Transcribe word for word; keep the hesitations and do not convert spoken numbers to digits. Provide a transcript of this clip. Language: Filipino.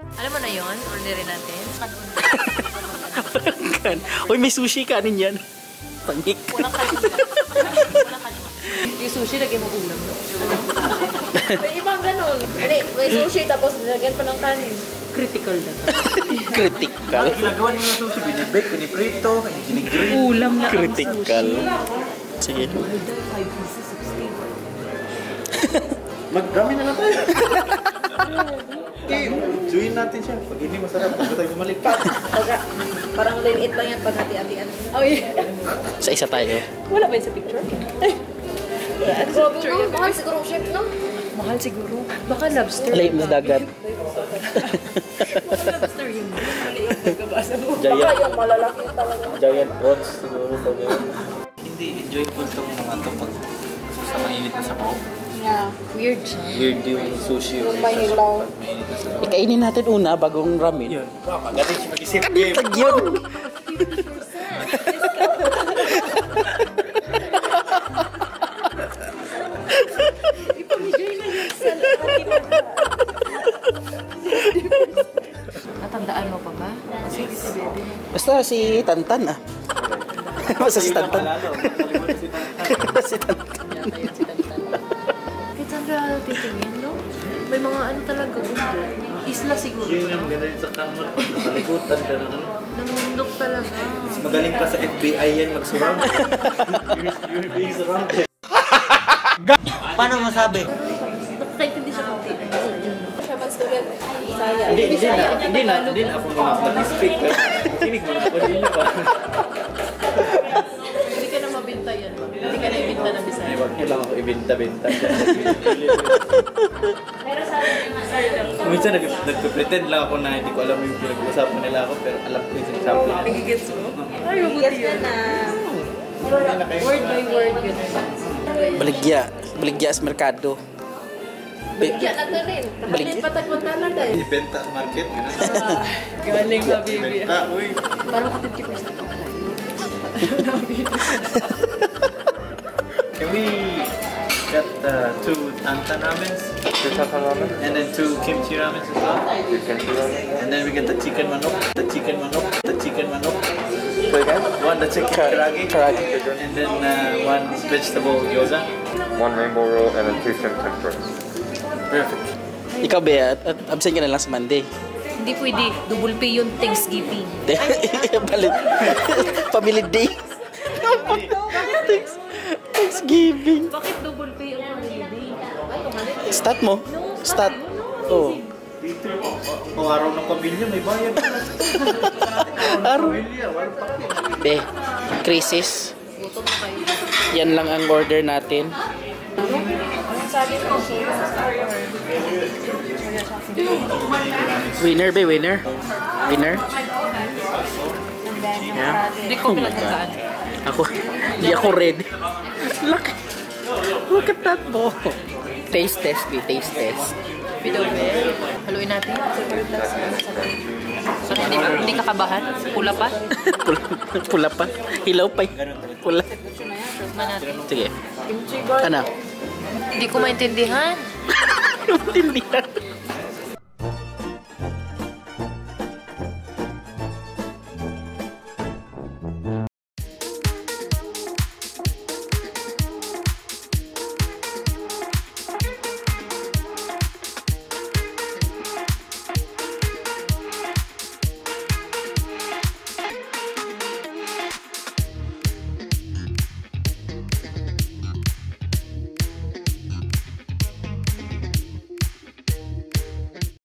Alam mo na yun? Orderin natin. Kan. Uy, may sushi kanin yan. Pangik. Walang kanina. Walang kanina. Yung sushi, lagyan mo ulam, no? May ibang ganun. Hindi, may sushi tapos lagyan pa ng kanin. Critical na. Critical. Ang ginagawa niyo ng sushi, binibake, biniprito, ginigrill. Ulam na critical. Sige. Magdami na lang tayo. Okay, join natin siya. Pag hindi masarap, pag tayo bumalik pa. Parang liliit lang yan pag hati-hatian. Oh, yeah. Sa isa tayo. Wala ba yun sa picture? Ay. Grabe no, mahal siguro chef, no? Mahal siguro. Baka lobster. Alay mo sa dagat. Lobster yun. Maliit na kabasa mo. Baka yung malalaki talaga. Giant prawns siguro. Hindi enjoyable itong mga ito pag sa mainit na sabaw. Yeah, weird siya. Weird yung sushi. Yung mahilaw. Ikainin natin una bagong ramen. Yun. Wow, magaling siya mag-isip. Kanitag yun. Ipamigay na yun sa ating natandaan mo pa ba? Sige si Bebe. Basta si Tantan ah. Basta si Tantan. Basta si Tantan. Ayun si Tantan. Kahit saan ka titingin, no? May mga ano talaga gusto. Isla siguro. Yun yung maganda sa camera. Nakalikutan ka na ano. Namundok talaga. Magaling pa sa F B I yan mag-surround. You're being surrounded. Paano masabi? Nakakaintindi siya kung siya mag-student. Saya. Hindi, hindi na. Hindi na. Hindi na ako muna mag-speak. Kinig mo na. Pwede nyo pa. Hindi ka na mabinta yan. Hindi ka na ibinta ng Bisaya. Huwag nyo lang ako ibinta-binta. Pero sabi niya, Minsan nag-pretend lang ako na hindi ko alam yung pinag-uusapan nila ako, pero alam ko yung sinasabi. nagigets mo? Ay, mabuti yun. Word by word yun. Baligya. Baligya sa merkado. Baligya na to rin. Baligya patagpunta na tayo. Ibenta sa market, gano'n. Galing na, baby. Ibenta, uy. Parang ka fifty percent. Can we get uh, two tantan ramens? Two tantan ramen? And then two kimchi ramens as well? Two kimchi ramen? And then we get the chicken manok, the chicken manok, the chicken manok. So again? One the chicken karagi, Karagi. and then uh, one vegetable gyoza. One rainbow roll and then two shrimp tempura. Perfect. Ikaw ba, at absent ka na lang sa Monday. Hindi pwede. Double pay yung Thanksgiving. Palit. Family day. Thanks. Thanksgiving. Bakit double pay ang holiday? Start mo. Start. Oh. Dito, o araw ng pamilya, may bayad. Araw. Pamilya, walang pakit. Be, crisis. Gutom na kayo. Yan lang ang order natin. Sabi ko, Winner be, winner. Winner. Yeah. hindi ko pinagkakaan. Ako, hindi ako ready. Look. Look at that po. Taste test, be, taste test. Video be. Haluin natin. So, hindi, hindi kakabahan? Pula pa? Pula, pula pa. Hilaw pa. Pula. Tikman natin. Sige. Ano? Hindi ko maintindihan. Maintindihan.